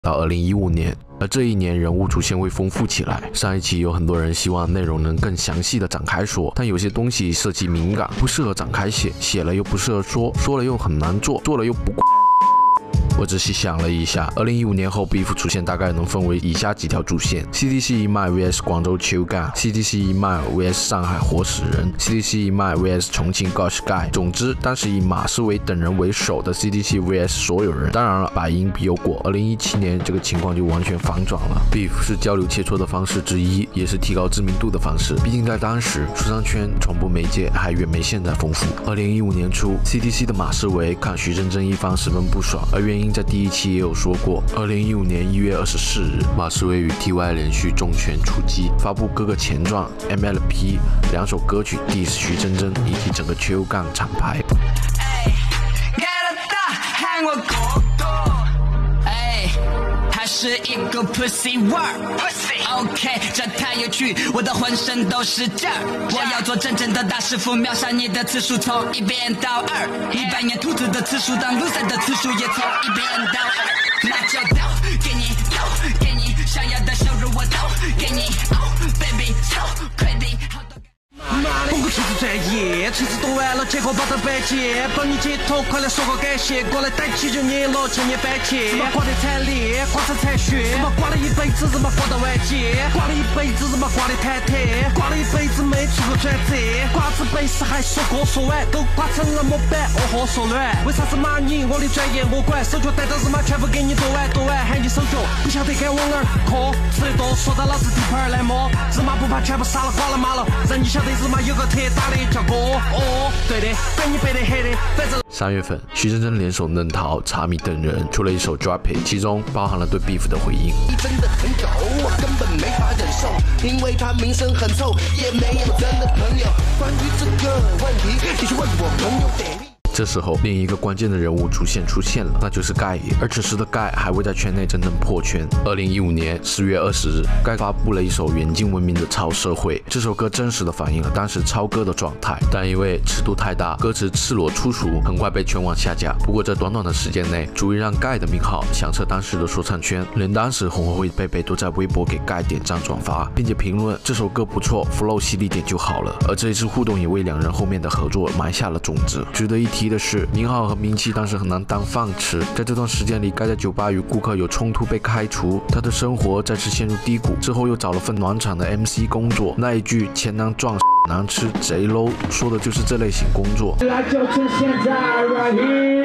到2015年。而这一年人物主线会丰富起来。上一期有很多人希望内容能更详细的展开说，但有些东西涉及敏感，不适合展开写，写了又不适合说，说了又很难做，做了又不。我仔细想了一下，2015年后 Beef 出现大概能分为以下几条主线 ：CTC 一脉 vs 广州球干 ，CTC 一脉 vs 上海活死人 ，CTC 一脉 vs 重庆 Gosh Guy。总之，当时以马思唯等人为首的 CTC vs 所有人。当然了，百因必有果，2017年这个情况就完全反转了。Beef 是交流切磋的方式之一，也是提高知名度的方式。毕竟在当时，说唱圈传播媒介还远没现在丰富。2015年初 ，CTC 的马思唯看徐峥峥一方十分不爽，而原因在第一期也有说过。2015年1月24日，马思唯与 TY 连续重拳出击，发布哥哥前传 MLP 2首歌曲 diss 徐峥峥以及整个秋杠厂牌。 他是一个 pussy word，OK， 这太有趣，我的浑身都是劲儿。我要做真正的大师傅，秒杀你的次数从1变到2，一扮演兔子的次数，当 loser 的次数也从1变到2。那就都给你，都给你，想要的收入我都给你。Oh baby， so crazy。 风格其实专业，其实读完了结果不得板结，帮你解脱，快来说个感谢，过来逮起就捏了，千年番茄。日妈刮得惨烈，刮成残血，日妈刮了一辈子，日妈刮到完结，刮了一辈子，日妈刮得忐忑，刮了一辈子没出过转折，刮子背时还说过说完，都刮成了模板，哦豁说软。为啥是骂你？我的专业我管，手脚带到日妈全部给你剁完，剁完喊你手脚，不晓得该往哪儿磕，吃得多，说到老子地盘来摸，日妈不怕全部杀了剐了麻了，让你晓得日妈有个特大的叫哥，哦，对的，管你白的黑的，反正。 3月份，徐峥峥联手嫩桃、茶米等人出了一首 Drop It， 其中包含了对 Beef 的回应。 真的很久，我根本没法忍受，因为他名声很臭，也没有真的朋友。关于这个问题，你去问我朋友得力。 这时候，另一个关键的人物出现了，那就是盖爷。而此时的盖还未在圈内真正破圈。2015年4月20日，盖发布了一首远近闻名的《超社会》。这首歌真实的反映了当时超哥的状态，但因为尺度太大，歌词赤裸粗俗，很快被全网下架。不过这短短的时间内，足以让盖的名号响彻当时的说唱圈，连当时红火会贝贝都在微博给盖点赞转发，并且评论这首歌不错 ，flow 犀利点就好了。而这一次互动也为两人后面的合作埋下了种子。值得一提的是，名号和名气当时很难当饭吃，在这段时间里，盖在酒吧与顾客有冲突被开除，他的生活再次陷入低谷。之后又找了份暖场的 MC 工作，那一句钱难赚难吃贼 low 说的就是这类型工作。 来就趁现在 right here，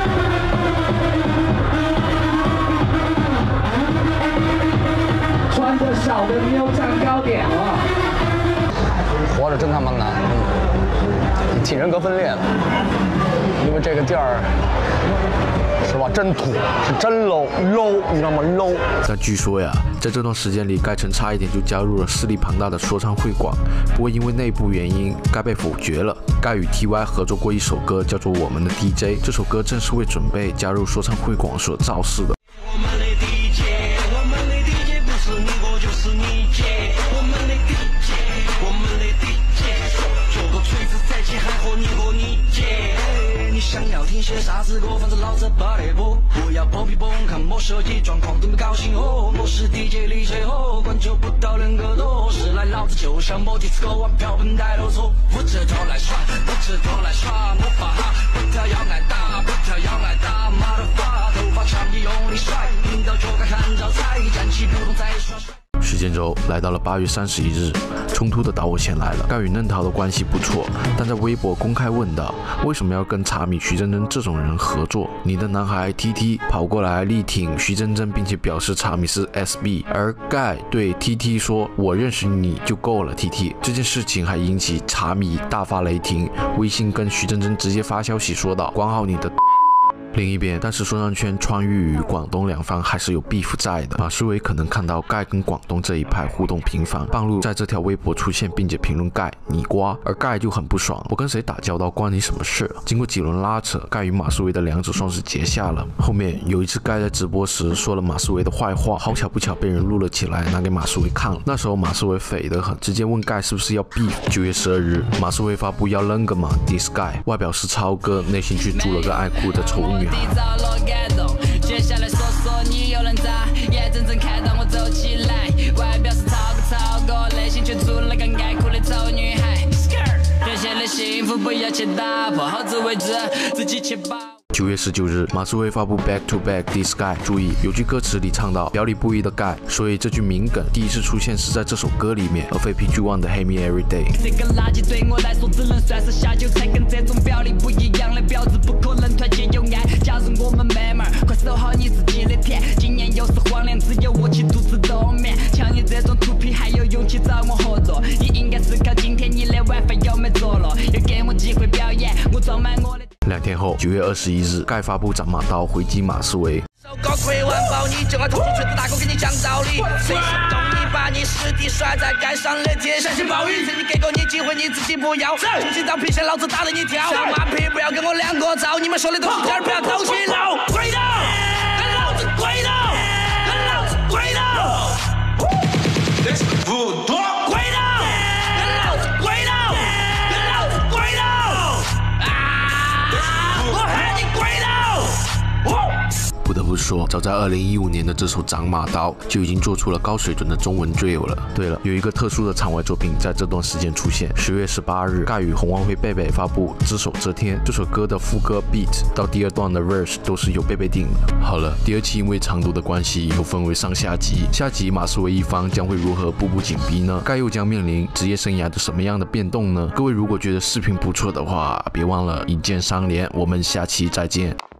穿着少的妞站高点啊！ 活着真他妈难，体人格分裂了，因为这个地儿，实话真土，是真 low， 你知道吗 ？low。 但据说呀，在这段时间里，盖城差一点就加入了势力庞大的说唱会馆，不过因为内部原因，该被否决了。盖与 TY 合作过一首歌，叫做《我们的 DJ》，这首歌正是为准备加入说唱会馆所造势的。 我们的 DJ， 我们的 DJ 不是你我就是你姐，我们的 DJ， 我们的 DJ， 做个锤子赛季还和你和你姐。你想要听些啥子歌，反正老子不得播，不要破皮崩，看我手机状况都没高兴哦。我是 DJ 李最后，关注不到人个多，是来老子就像摸鸡吃狗，玩票本带路错，不吃头来耍，不吃头来耍，我发哈，不跳要挨打，不跳要挨打，妈的发，头发长也用力甩，领导脚该看招财，站起不动再耍帅。 时间轴来到了8月31日，冲突的导火线来了。盖与嫩桃的关系不错，但在微博公开问道：为什么要跟茶米、徐峥峥这种人合作？你的男孩 TT 跑过来力挺徐峥峥，并且表示茶米是 SB， 而盖对 TT 说：我认识你就够了 TT。这件事情还引起茶米大发雷霆，微信跟徐峥峥直接发消息说道：管好你的。另一边，但是说唱圈川渝与广东两方还是有 beef 在的。马思唯可能看到盖跟广东这一派互动频繁，半路在这条微博出现，并且评论盖你瓜，而盖就很不爽，我跟谁打交道关你什么事？经过几轮拉扯，盖与马思唯的梁子算是结下了。后面有一次盖在直播时说了马思唯的坏话，好巧不巧被人录了起来，拿给马思唯看了。那时候马思唯匪得很，直接问盖是不是要 beef。9月12日，马思唯发布要扔个嘛 diss 盖，外表是超哥，内心却住了个爱哭的丑女孩。 接下来说说你有人在要去打破，好自为之，自己去把。 9月19日，马思唯发布 Back to Back This Guy。注意，有句歌词里唱到表里不一的 guy， 所以这句名梗第一次出现是在这首歌里面，而非 PG1 的 Hate Me Every Day。 这个垃圾对我来说只能算是下酒菜，跟这种表里不一样的婊子不可能团结友爱。假如我们妹妹儿，快守好你自己的田。今年又是黄连，只有我去独自冬眠。像你这种土皮还有勇气找我合作，你应该思考今天你的晚饭有没着落，要给我机会表演，我装满我的。 2天后，9月21日，盖发布斩马刀回击马思唯。 手高推完包，你就要掏出锤子大口给你讲道理。谁是懂你把你尸体甩在街上的铁，相信暴雨，曾经给过你机会，你自己不要。重新找皮鞋，老子打得你跳。小马屁不要跟我两个照，你们说的都是点儿，不要东西漏。跪倒，跟老子跪倒，跟老子跪倒。不多。 不得不说，早在2015年的这首《斩马刀》就已经做出了高水准的中文 drill 了。对了，有一个特殊的场外作品在这段时间出现。10月18日，盖与洪旺辉贝贝发布《只手遮天》这首歌的副歌 beat 到第2段的 verse 都是由贝贝定的。好了，第2期因为长度的关系，又分为上下集。下集马思唯一方将会如何步步紧逼呢？盖又将面临职业生涯的什么样的变动呢？各位如果觉得视频不错的话，别忘了一键3连。我们下期再见。